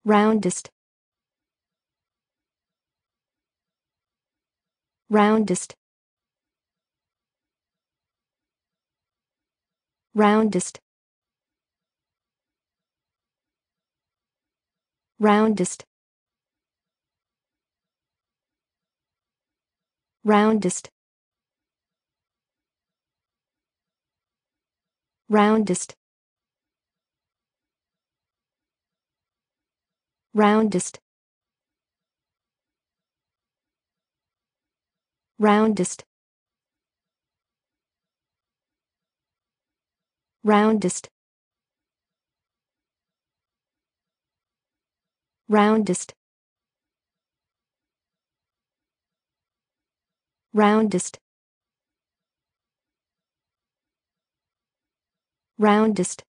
Roundest. Roundest. Roundest. Roundest. Roundest. Roundest. Roundest. Roundest. Roundest. Roundest. Roundest. Roundest.